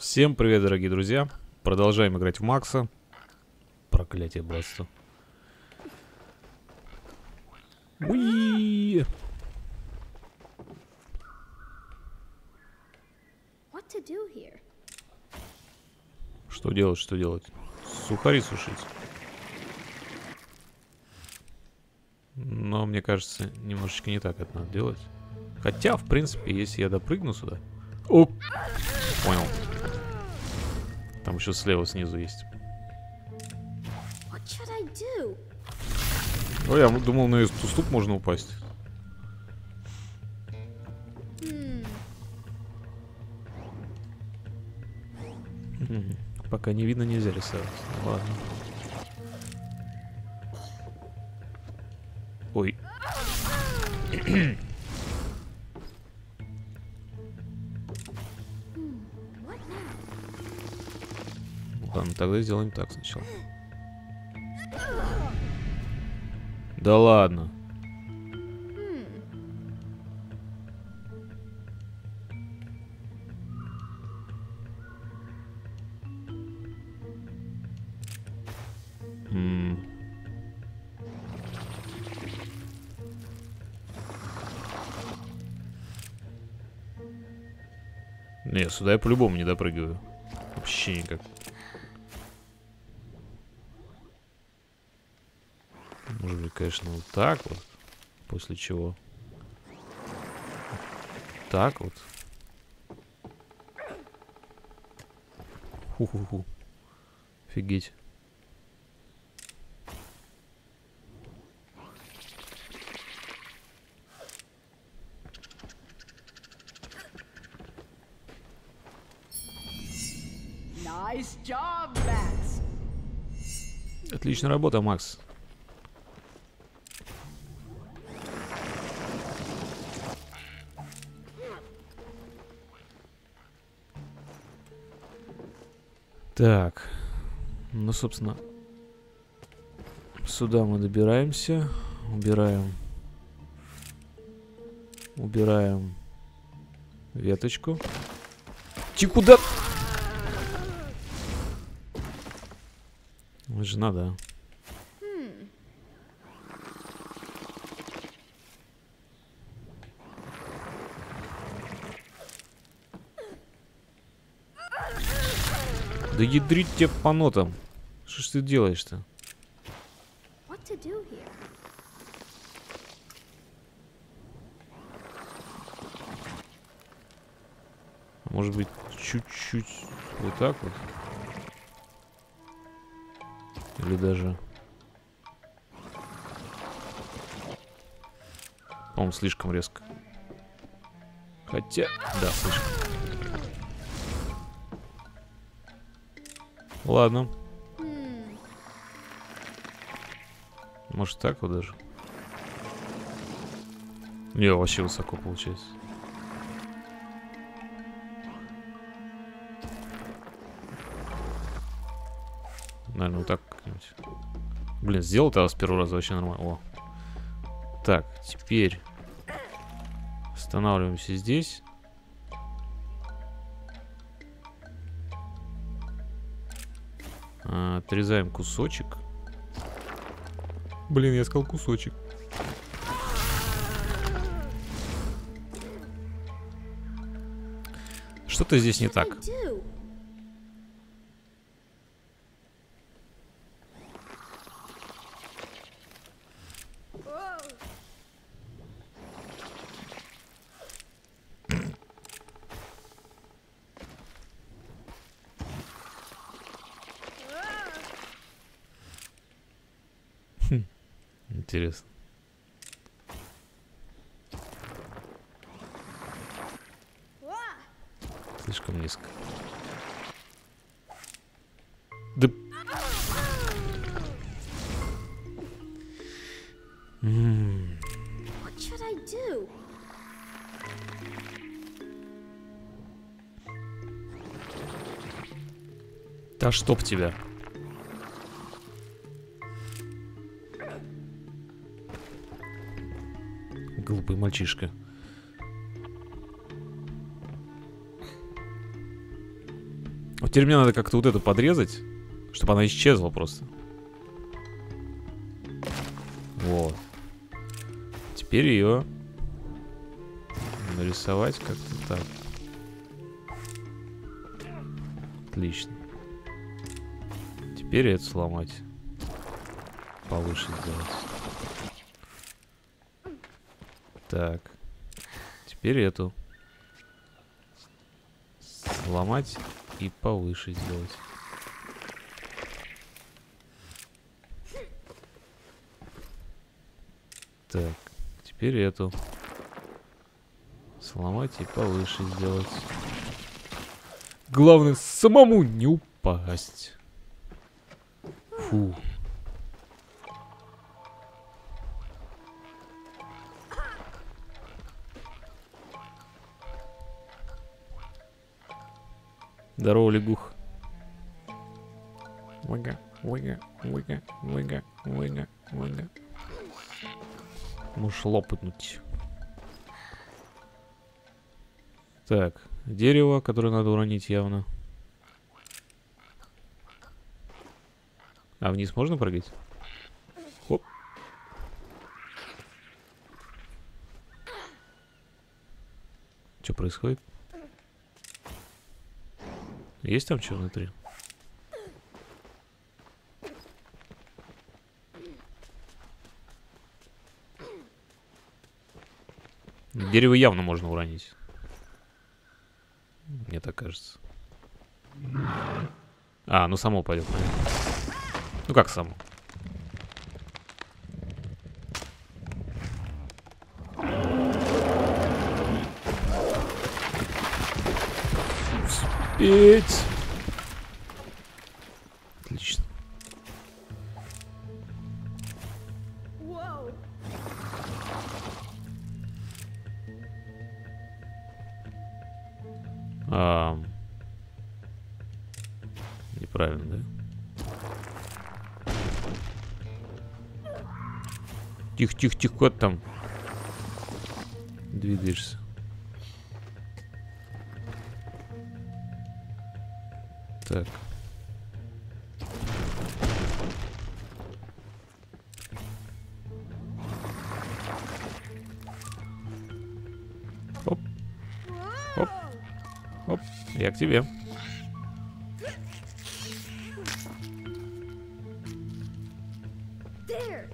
Всем привет, дорогие друзья. Продолжаем играть в Макса. Проклятие, братство. Уи! Что делать, что делать? Сухари сушить. Но мне кажется, немножечко не так это надо делать. Хотя, в принципе, если я допрыгну сюда... О! Понял. Там еще слева снизу есть. Ой, я думал, на уступ можно упасть. Пока не видно, нельзя рисовать. Ладно. Ой. Ладно, тогда сделаем так сначала. Да ладно. Не, сюда я по-любому не допрыгиваю. Вообще никак. Может быть, конечно, вот так вот. После чего? Так вот. Ху-ху-ху. Офигеть. Nice job, Max. Отличная работа, Макс. Так. Ну, собственно, сюда мы добираемся. Убираем. Убираем веточку. Ти куда? Это же надо. Да ядрить тебе по нотам. Что ж ты делаешь-то? Может быть, чуть-чуть вот так вот? Или даже... По-моему, слишком резко. Хотя... Да, слишком. Ладно. Может, так вот даже? Не, вообще высоко получается. Наверное, вот так как-нибудь. Блин, сделал тогда с первого раза вообще нормально. О. Так, теперь останавливаемся здесь. Отрезаем кусочек. Блин, я сказал кусочек. Что-то здесь не так. Интересно. Слишком низко. Да... Да чтоб тебя. Глупый мальчишка. Вот теперь мне надо как-то вот эту подрезать, чтобы она исчезла просто. Вот. Теперь ее нарисовать как-то так. Отлично. Теперь это сломать. Повыше сделать. Так. Теперь эту сломать и повыше сделать. Так. Теперь эту сломать и повыше сделать. Главное самому не упасть. Фу. Здорово, лягух. Выга, выга, выга, выга, выга, выга. Можешь лопнуть. Так, дерево, которое надо уронить явно. А вниз можно прыгать? Хоп. Что происходит? Есть там что внутри? Дерево явно можно уронить. Мне так кажется. А, ну само упадет. Ну как само? Успеть. Отлично. Whoa. Неправильно, да? Тихо, тихо, тихо, кот там. Двигаешься. Так. Оп. Оп. Оп. Я к тебе. There.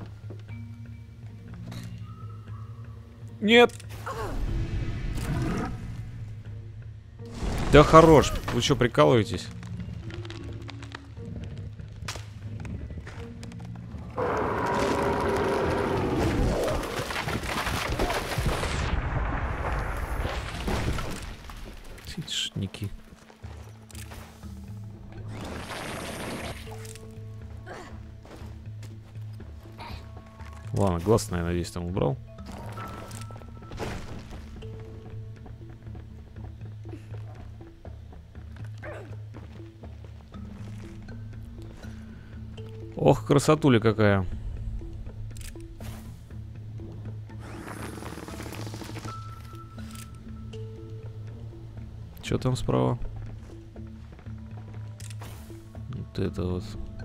Нет. Да хорош. Вы что, прикалываетесь? Шники. Ладно, глаз, наверное, весь там убрал. Ох, красотуля какая. Что там справа? Вот это вот.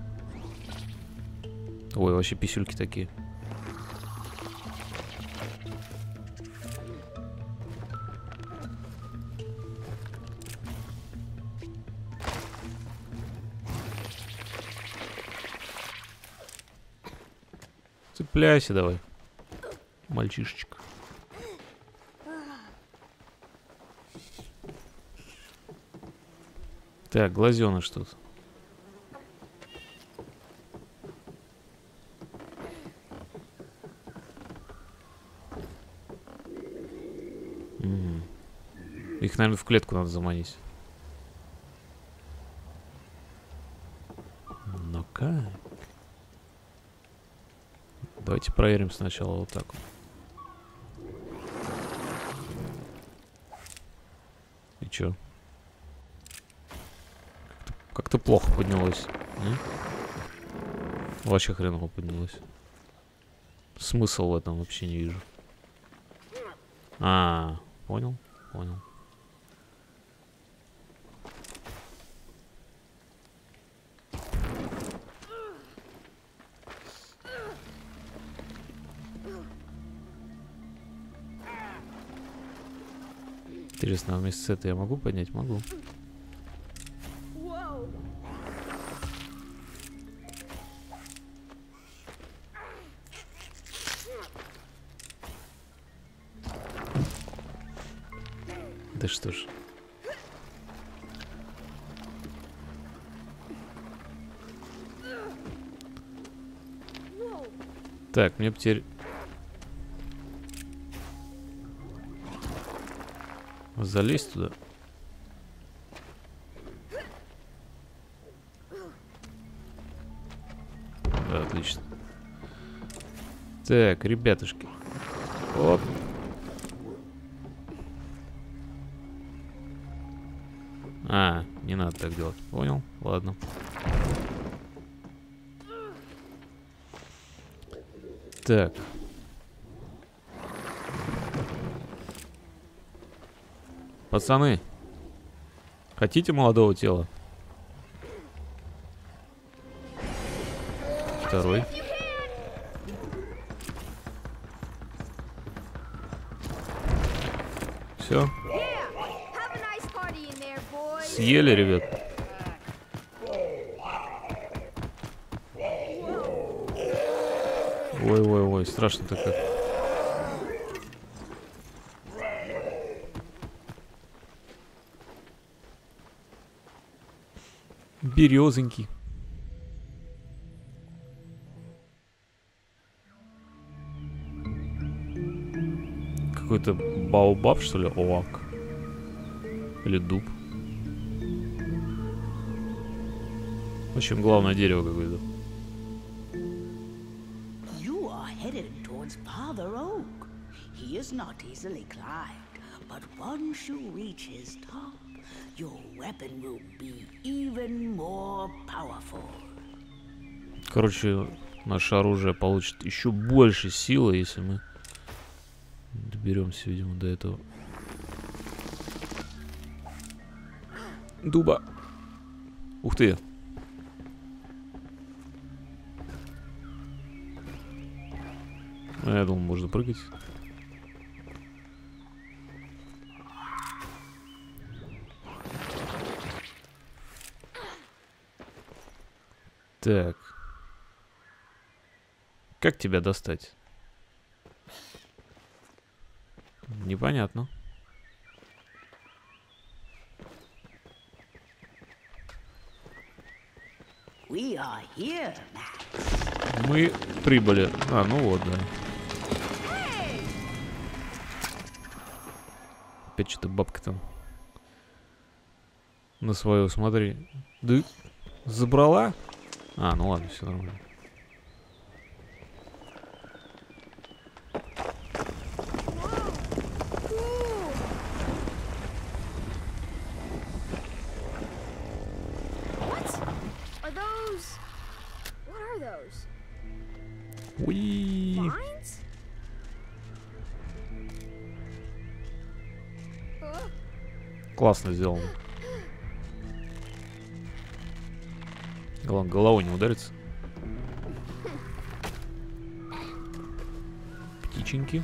Ой, вообще писюльки такие. Цепляйся давай, мальчишечка. Так, глазеныш тут. Их, наверное, в клетку надо заманить. Но как? Давайте проверим сначала вот так вот. И чё? Как-то плохо поднялось. Вообще хреново поднялось. Смысл в этом вообще не вижу. Понял, понял. Интересно, а вместе с этой я могу поднять? Могу. Whoa. Да что ж. Так, мне бы теперь залезть туда. Да, отлично. Так, ребятушки. Оп. А, не надо так делать. Понял? Ладно. Так. Пацаны, хотите молодого тела? Второй. Все. Съели, ребят. Ой-ой-ой, страшно-то как. Березонький. Какой-то баобаб, что ли? Оак. Или дуб. В общем, главное дерево какое-то. You are headed towards Father Oak. He is not easily climbed, but once you reach his top, your weapon will be even more powerful. Короче, наше оружие получит еще больше силы, если мы доберемся, видимо, до этого дуба. Ух ты! Я думал, можно прыгать. Так. Как тебя достать? Непонятно. We are here, Max. Мы прибыли. А, ну вот, да. Опять что-то бабка там на свою, смотри. Да забрала? А, ну ладно, все нормально. Уи. Классно сделано. Главное, головой не ударится. Птиченьки.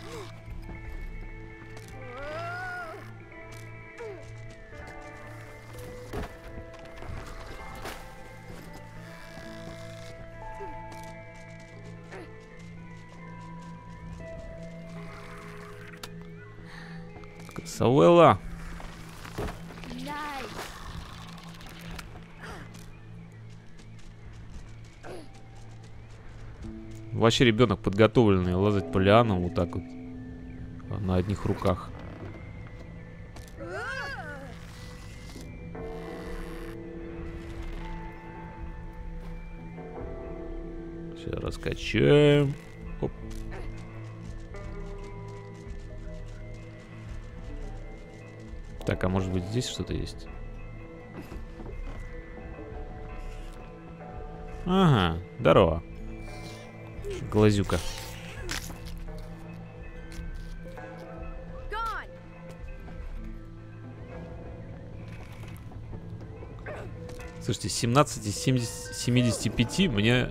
Красавелла. Вообще ребенок подготовленный лазать по лианам вот так вот на одних руках. Сейчас раскачаем. Оп. Так, а может быть здесь что-то есть? Ага, здорово. Глазюка. Слушайте, 17 из 75 мне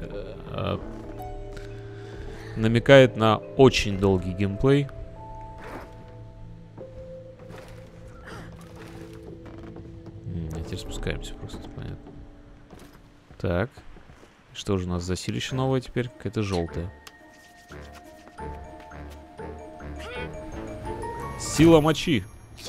намекает на очень долгий геймплей. теперь спускаемся просто, понятно. Так. Что же у нас за силище новое теперь? Какая-то желтая. Сила мочи.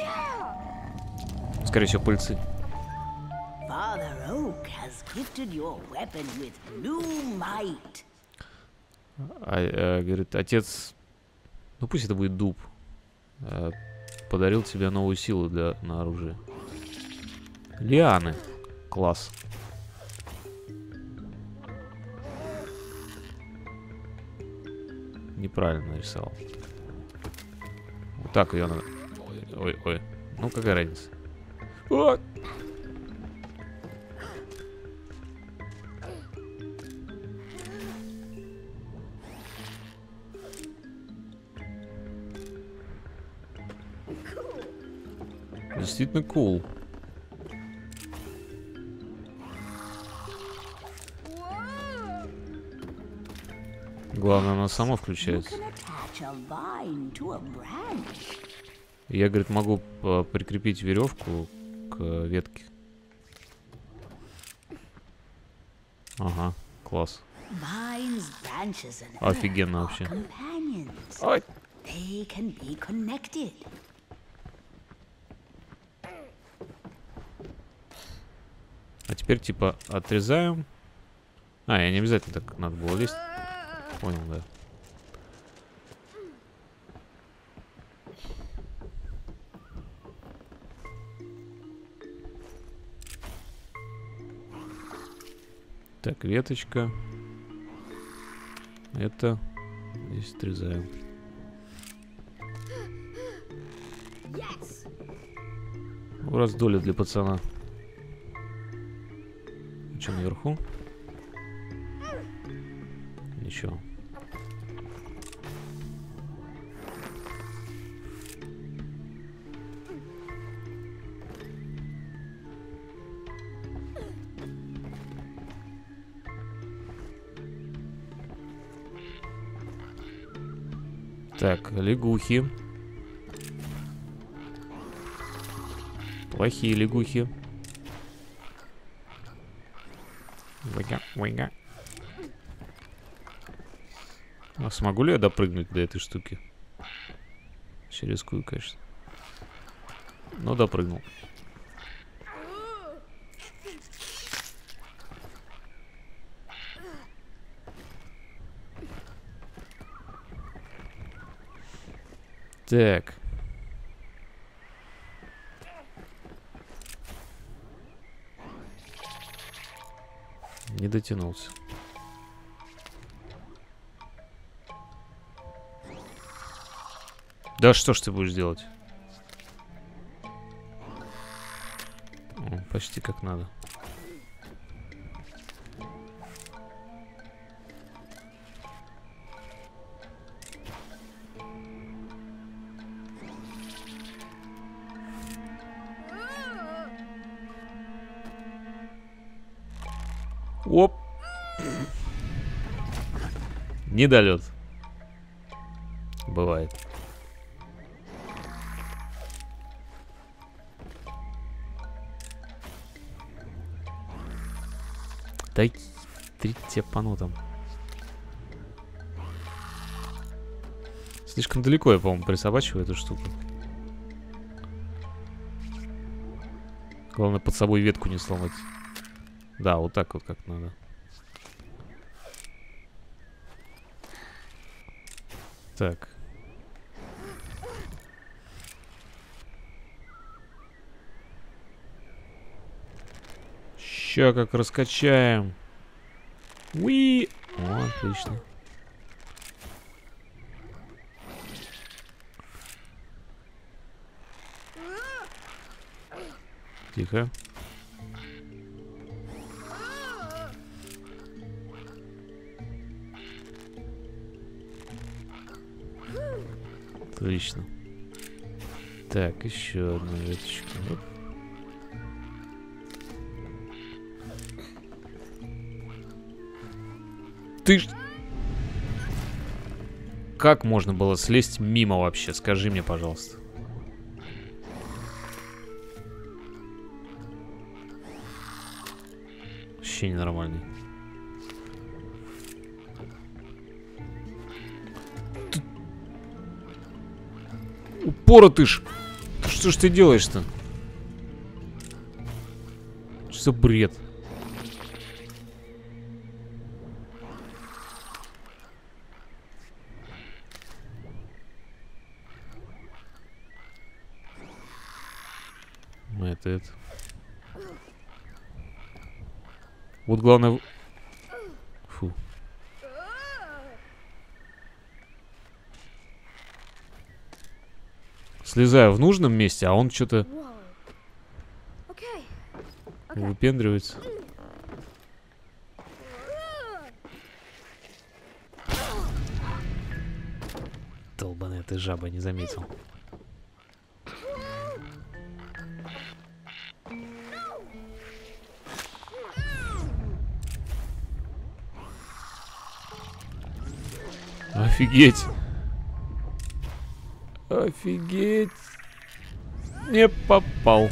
Скорее всего, пыльцы. Father Oak has gifted your weapon with new might. Говорит, отец, ну пусть это будет дуб, подарил тебе новую силу на оружие. Лианы. Класс. Неправильно нарисовал. Вот так ее надо. Ой, ой. Ну какая разница? О! Действительно cool. Главное, она сама включается. Я, говорит, могу прикрепить веревку к ветке. Ага, класс. Офигенно вообще. Ой. А теперь типа отрезаем. Я не обязательно так надо было лезть. Понял, да. Так, веточка. Это здесь отрезаем. Раздолье для пацана. Что наверху? Ничего. Так, лягухи. Плохие лягухи. Вайга. А смогу ли я допрыгнуть до этой штуки? Еще рискую, конечно. Но допрыгнул. Так. Не дотянулся. Да что ж ты будешь делать? О, почти как надо. Оп. Недолет. Бывает. Дай тебе пану там. Слишком далеко я, по-моему, присобачиваю эту штуку. Главное, под собой ветку не сломать. Да, вот так вот как надо. Так. Ща как раскачаем. Уи! О, отлично. Тихо. Отлично. Так, еще одна веточка. Оп. Ты ж... Как можно было слезть мимо вообще? Скажи мне, пожалуйста. вообще ненормальный. Упоротый ж! Что ж ты делаешь-то? Что за бред? Это. Вот главное... Фу. Слезаю в нужном месте, а он что-то выпендривается. Долбаная ты жаба, не заметил. Офигеть. Офигеть. Не попал.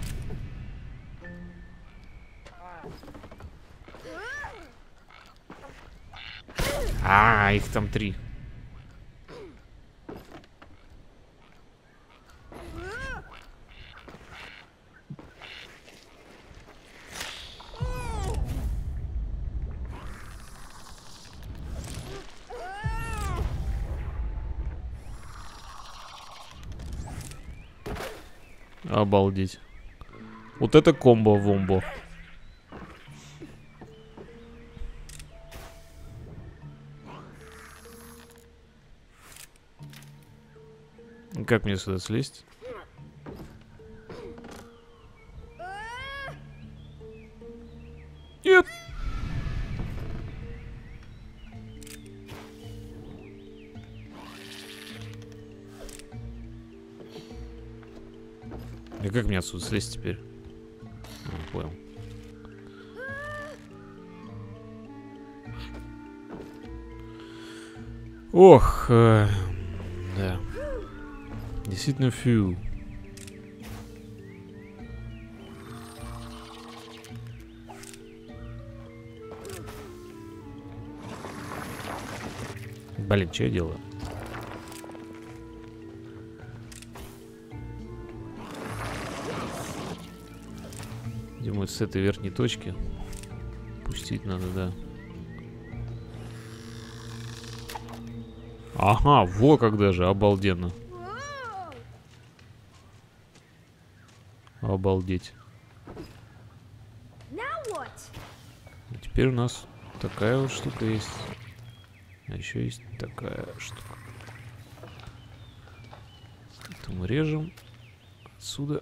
А, их там 3. Обалдеть. Вот это комбо-вомбо. Как мне сюда слезть? Нет! И как мне отсюда слезть теперь? А, понял. Ох, да. Действительно фью. Блин, что я делаю? Видимо, с этой верхней точки пустить надо, да. Ага, во как даже, обалденно. Обалдеть. И теперь у нас такая вот штука есть. А еще есть такая штука. Это мы режем отсюда.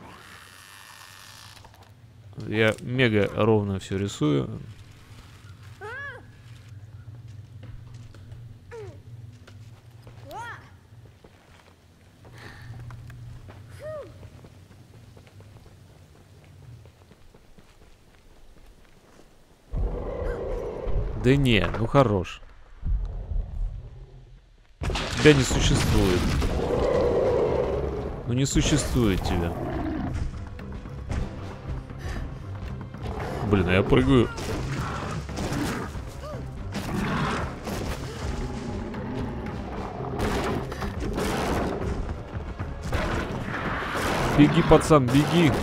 Я мега ровно все рисую. Да не, ну хорош. Тебя не существует. Ну не существует тебя. Блин, а я прыгаю. Беги, пацан, беги.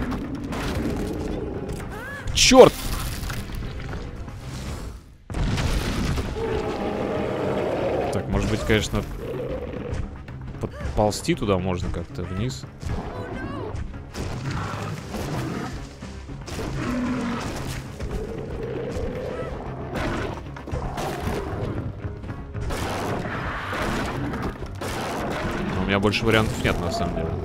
Черт! Так, может быть, конечно, подползти туда можно как-то вниз. У меня больше вариантов нет, на самом деле.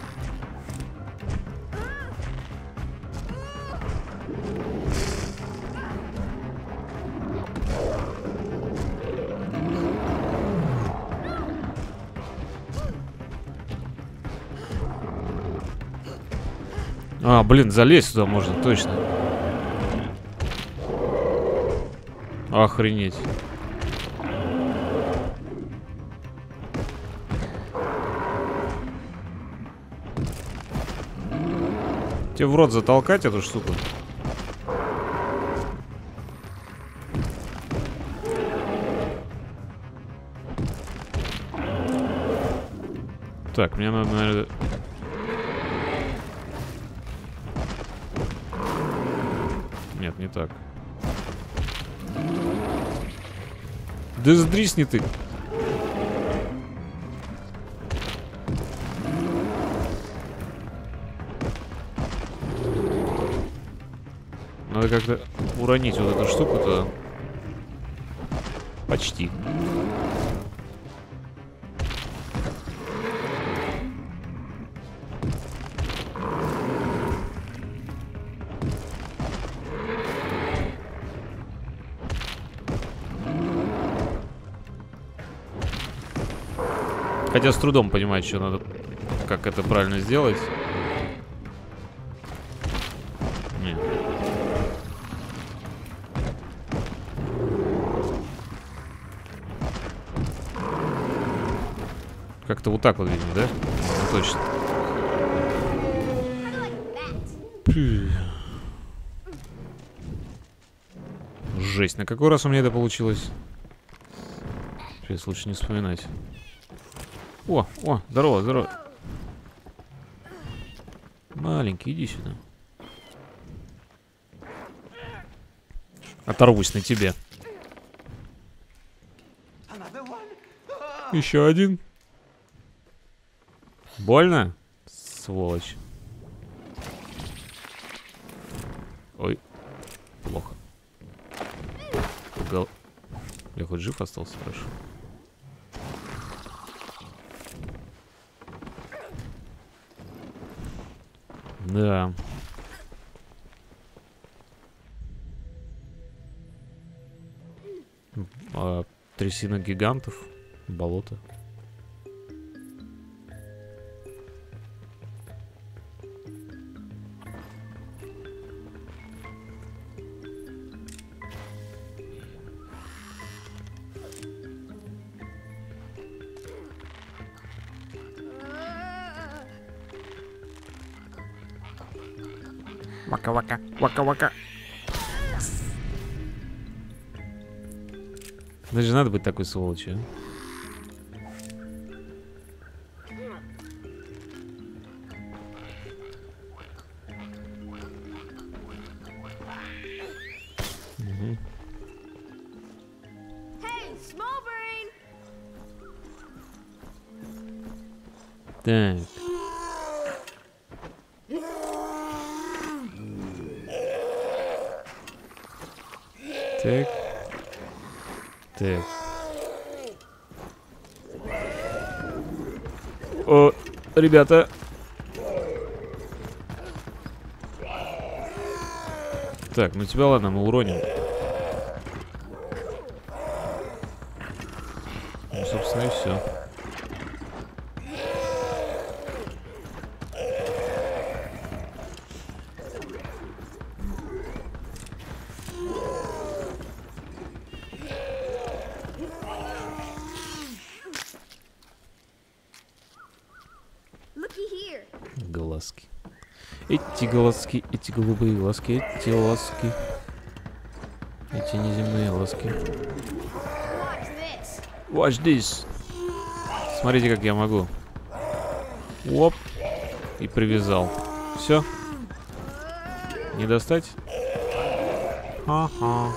А, блин, залезть туда можно, точно. Охренеть. Тебе в рот затолкать эту штуку? Так, мне надо, наверное... Нет, не так. Да сдрисни ты! Надо как-то уронить вот эту штуку-то. Почти. Хотя с трудом понимать, что надо, как это правильно сделать. Нет. Как-то вот так вот, видимо, да? Ну, точно. Жесть, на какой раз у меня это получилось? Сейчас лучше не вспоминать. О, здорово, здорово. Маленький, иди сюда. Оторвусь на тебе. Еще один. Больно? Сволочь. Ой. Плохо. Я хоть жив остался, хорошо. Да. Трясина гигантов. Болото. Вака-вака, вака-вака. Даже надо быть такой сволочью, а? Угу. Так. Так. Так. О, ребята. Так, ну тебя ладно, мы уроним. Ну, собственно, и все. Глазки. Эти глазки, эти голубые глазки, эти ласки. Эти неземные ласки. Watch this. Смотрите, как я могу. Оп. И привязал. Все. Не достать? Ага.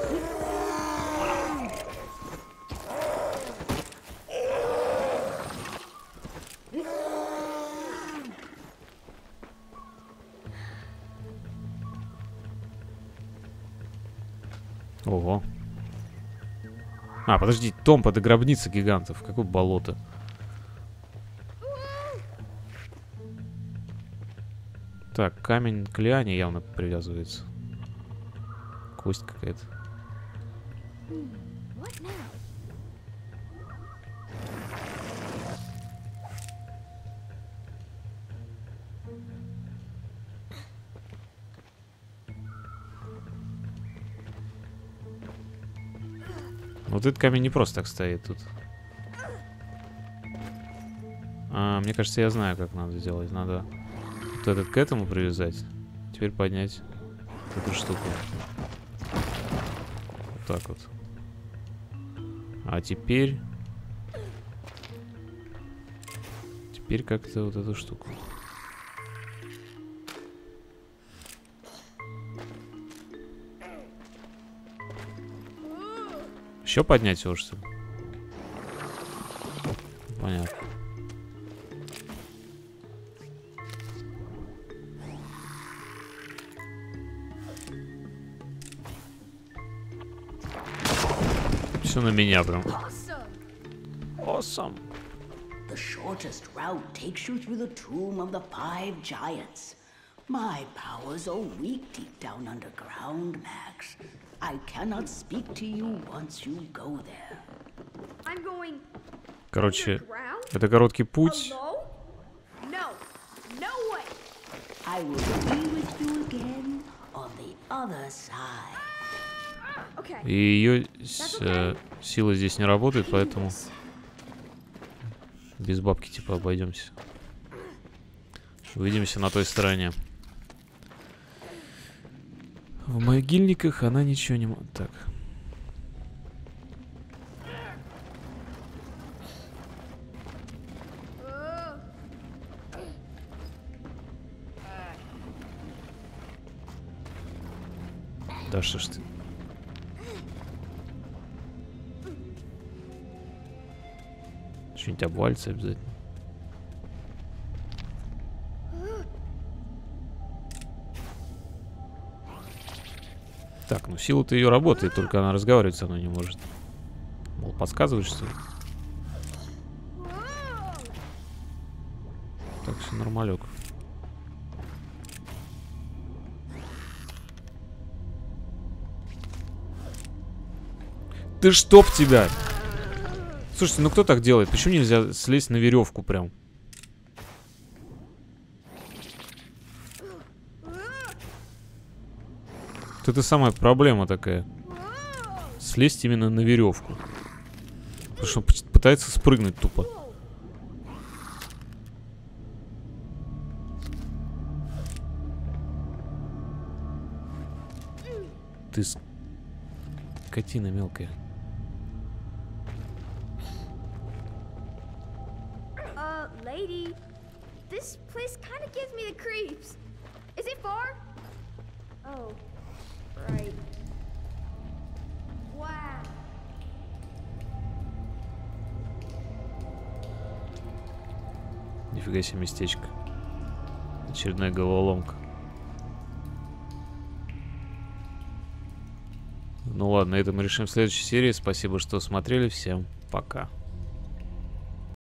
Ого. А, подожди, Том, под гробница гигантов. Какое болото. Так, камень к лиане явно привязывается. Кость какая-то. Вот этот камень не просто так стоит тут. Мне кажется, я знаю, как надо сделать. Надо вот этот к этому привязать. Теперь поднять эту штуку. Вот так вот. А теперь теперь как-то вот эту штуку. Еще поднять его, что ли? Понятно. Все на меня прям. Awesome. The shortest route takes you through the tomb of the 5 giants. My powers are weak deep down underground, Max. I cannot speak to you once you go there. I'm going Короче, underground это короткий путь. alone? No, no way. I will be with you again on the other side. Okay. И ее сила здесь не работает, поэтому без бабки типа обойдемся. Увидимся на той стороне. В могильниках она ничего не может. Так. Да что ж ты. Что-нибудь обвалится обязательно. Так, ну сила-то ее работает, только она разговаривать со мной не может. Мол, подсказывает, что ли? Так, все нормалек. Ты чтоб тебя! Слушайте, ну кто так делает? Почему нельзя слезть на веревку прям? Вот это самая проблема такая. Слезть именно на веревку. Потому что он пытается спрыгнуть тупо. Ты скотина мелкая. Lady, this place kind of gives me the creeps. Is it far? Oh, right. Wow. Нифига себе местечко. Очередная головоломка. Ну ладно, это мы решим в следующей серии. Спасибо, что смотрели. Всем пока.